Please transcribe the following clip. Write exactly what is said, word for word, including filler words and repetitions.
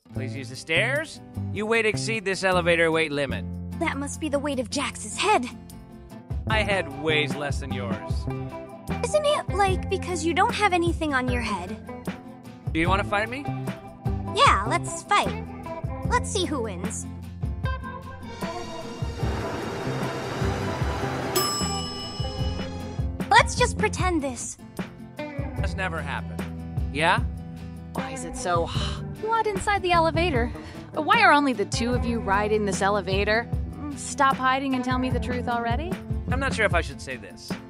Please use the stairs. You weight exceed this elevator weight limit. That must be the weight of Jax's head. My head weighs less than yours. Isn't it, like, because you don't have anything on your head? Do you want to fight me? Yeah, let's fight. Let's see who wins. Let's just pretend this. That's never happened. Yeah? Why is it so hot inside the elevator? Why are only the two of you riding this elevator? Stop hiding and tell me the truth already. I'm not sure if I should say this.